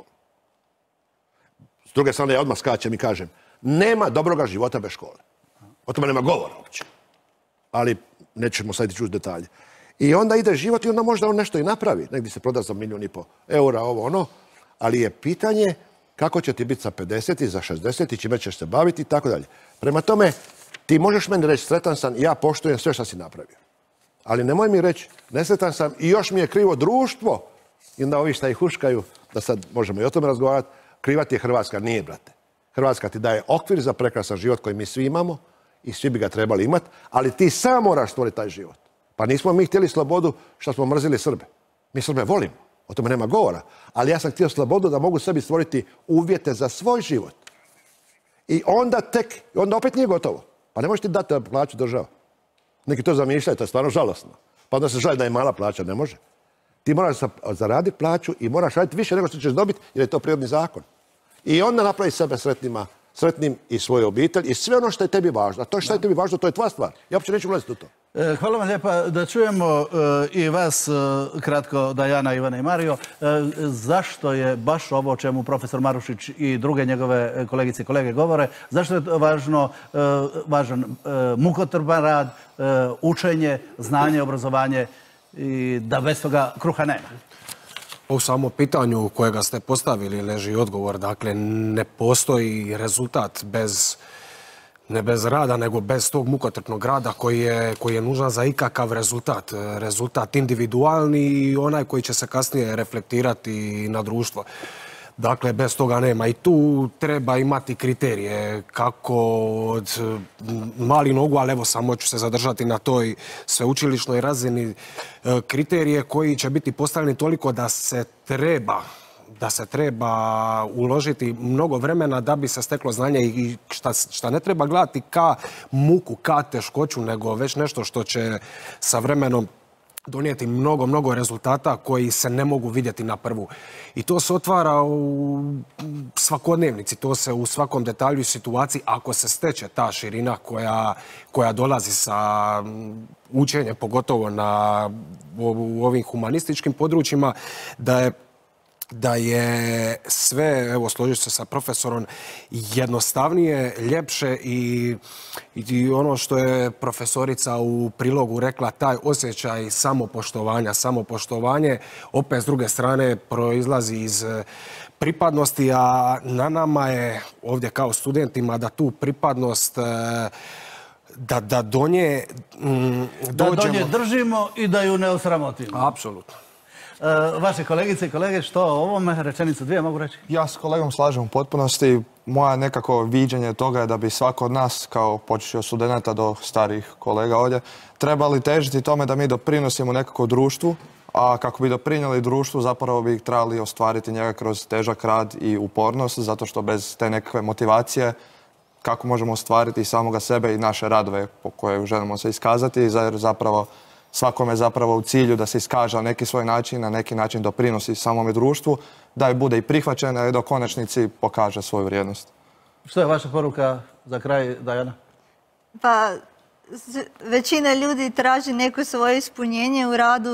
S druge strane, ja odmah skačem i kažem, nema dobroga života bez škole. O tome nema govora uopće. Ali nećemo sad ići uz detalje. I onda ide život i onda možda on nešto i napravi. Negdje se proda za 1,5 milijuna eura, ovo ono. Ali je pitanje kako će ti biti sa 50 i za 60 i čime ćeš se baviti i tako dalje. Prema tome, ti možeš meni reći sretan sam i ja poštujem sve što si napravio. Ali nemoj mi reći nesretan sam i još mi je krivo društvo. I onda ovi šta ih huškaju, da sad možemo i o tome razgovarati, kriva ti je Hrvatska. Nije, brate. Hrvatska ti daje okvir za prekrasan život koji mi svi imamo i svi bi ga trebali imati, ali ti sam moraš stvoriti taj život. Pa nismo mi htjeli slobodu što smo mrzili Srbe. Mi Srbe volimo, o tome nema govora, ali ja sam htio slobodu da mogu sebi stvoriti uvjete za svoj život. I onda opet nije gotovo. Pa ne možeš ti dati plaću država. Neki to zamišljaju, to je stvarno žalosno. Pa onda se žali da je mala plaća, ne može. Ti moraš zaraditi plaću i moraš raditi više nego što ćeš dobiti jer je to prirodni zakon. I onda napravi sebe sretnim i svoju obitelj i sve ono što je tebi važno. A to što je tebi važno, to je tvoja stvar. Ja uopće neću ulaziti u to. Hvala vam lijepa. Da čujemo i vas kratko, Dajana, Ivana i Mario. Zašto je baš ovo o čemu profesor Marušić i druge njegove kolegice i kolege govore, zašto je važan mukotrpan rad, učenje, znanje, obrazovanje i da bez toga kruha nema? U samom pitanju kojega ste postavili leži odgovor. Dakle, ne postoji rezultat ne bez rada, nego bez tog mukotrpnog rada koji je nužan za ikakav rezultat. Rezultat individualni i onaj koji će se kasnije reflektirati na društvo. Dakle, bez toga nema. I tu treba imati kriterije kako od mali nogu, ali evo samo ću se zadržati na toj sveučilišnoj razini, kriterije koji će biti postavljeni toliko da se treba uložiti mnogo vremena da bi se steklo znanje i šta ne treba gledati ka muku, ka teškoću, nego već nešto što će sa vremenom donijeti mnogo rezultata koji se ne mogu vidjeti na prvu. I to se otvara u svakodnevnici, to se u svakom detalju i situaciji, ako se steče ta širina koja dolazi sa učenjem, pogotovo u ovim humanističkim područjima, da je sve, evo složit se sa profesorom, jednostavnije, ljepše i ono što je profesorica u prilogu rekla, taj osjećaj samopoštovanje, opet s druge strane proizlazi iz pripadnosti, a na nama je ovdje kao studentima da tu pripadnost da do nje dođemo. Da do nje držimo i da ju ne osramotimo. Apsolutno. Vaše kolegice i kolege, što o ovome, rečenicu dvije mogu reći? Ja s kolegom slažem u potpunosti. Moja nekako viđenje toga je da bi svako od nas, kao počeći od studenta do starijih kolega ovdje, trebali težiti tome da mi doprinosimo nekako društvu, a kako bi doprinijeli društvu zapravo bi trebali ostvariti njega kroz težak rad i upornost, zato što bez te nekakve motivacije kako možemo ostvariti i samoga sebe i naše radove po koje želimo se iskazati, jer zapravo svakome je zapravo u cilju da se iskaže na neki svoj način, na neki način doprinosi samome društvu, da je bude i prihvaćena i da u konačnici pokaže svoju vrijednost. Što je vaša poruka za kraj, Dajana? Pa, većina ljudi traži neko svoje ispunjenje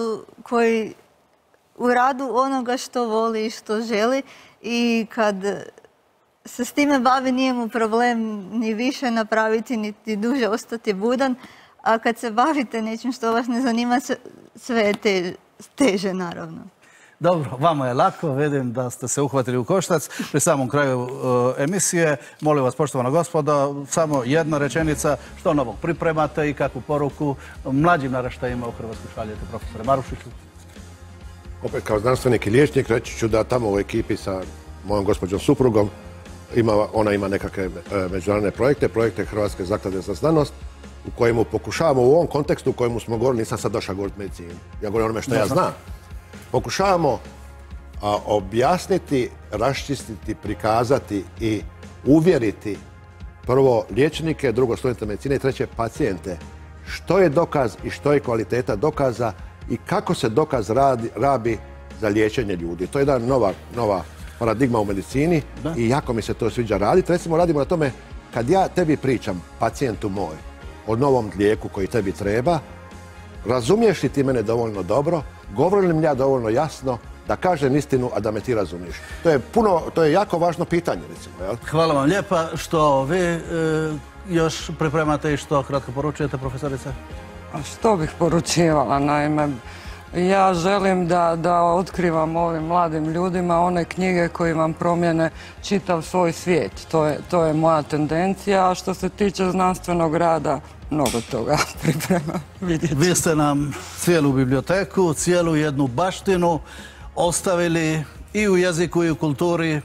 u radu onoga što voli i što želi i kad se s time bavi nije mu problem ni više napraviti, niti duže ostati budan. A kad se bavite nečim što vas ne zanima, sve je teže, naravno. Dobro, vama je lako, vidim da ste se uhvatili u koštac. Pri samom kraju emisije, molim vas, poštovana gospoda, samo jedna rečenica, što novog pripremate i kakvu poruku mlađim naraštajima u Hrvatskoj šaljete, profesore Marušiću? opet kao znanstvenik i liječnik, reći ću da tamo u ekipi sa mojom gospođom suprugom ona ima nekakve međunarodne projekte Hrvatske zaklade za znanost, u kojemu pokušavamo u ovom kontekstu u kojemu smo govorili, nisam sad došao govoriti medicinu, ja govorim onome što ja znam, pokušavamo objasniti, raščistiti, prikazati i uvjeriti prvo liječnike, drugo studente medicine i treće pacijente što je dokaz i što je kvaliteta dokaza i kako se dokaz rabi za liječenje ljudi. To je jedna nova paradigma u medicini i jako mi se to sviđa raditi. Recimo, radimo na tome kad ja tebi pričam, pacijentu moj, o novom lijeku koji tebi treba, razumiješ li ti mene dovoljno dobro, govorim li ja dovoljno jasno da kažem istinu, a da me ti razumiješ. To je jako važno pitanje, recimo. Jel? Hvala vam lijepa. Što vi još pripremate i što kratko poručujete, profesorice? Što bih poručivala? Naime, ja želim da otkrivam ovim mladim ljudima one knjige koji vam promijene čitav svoj svijet. To je moja tendencija, a što se tiče znanstvenog rada, mnogo toga pripremam vidjeti. Vi ste nam cijelu biblioteku, cijelu jednu baštinu ostavili i u jeziku i u kulturi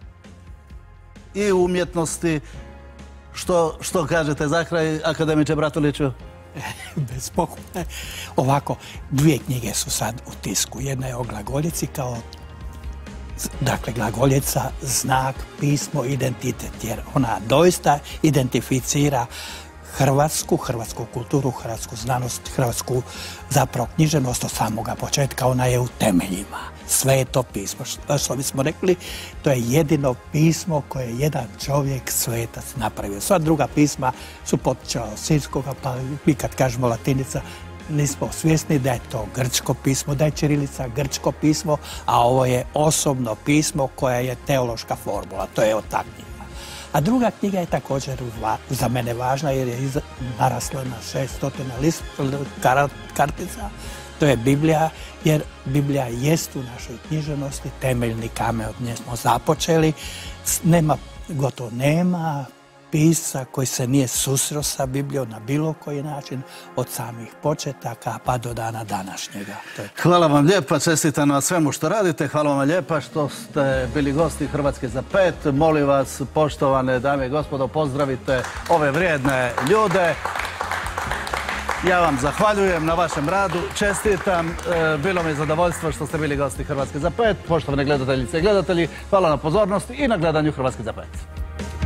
i u umjetnosti. Što kažete za kraj, akademiče Bratuliću? Bez pokupe. Ovako, 2 knjige su sad u tisku. Jedna je o glagoljici kao, dakle, glagoljica, znak, pismo, identitet, jer ona doista identificira hrvatsku kulturu, hrvatsku znanost, hrvatsku zapravo književnost od samoga početka. Ona je u temeljima. Sve je to pismo. Što bismo rekli, to je jedino pismo koje je jedan čovjek, svetac, napravio. Sva druga pisma su potičala od sirskoga, pa mi kad kažemo latinica, nismo svjesni da je to grčko pismo, da je ćirilica grčko pismo, a ovo je osobno pismo koje je teološka formula. To je od ta knjiga. A druga knjiga je također za mene važna jer je narasla na 600 kartica. To je Biblija, jer Biblija jest u našoj književnosti temeljni kamen, od nje smo započeli. Gotovo nema pisca koji se nije susreo sa Biblijom na bilo koji način od samih početaka pa do dana današnjega. Hvala vam lijepa, čestitam na svemu što radite, hvala vam lijepa što ste bili gosti Hrvatske za 5. Molim vas, poštovane dame i gospodo, pozdravite ove vrijedne ljude. Ja vam zahvaljujem na vašem radu, čestitam, bilo mi je zadovoljstvo što ste bili gosti Hrvatske za 5. Poštovane gledateljice i gledatelji, hvala na pozornosti i na gledanju Hrvatske za 5.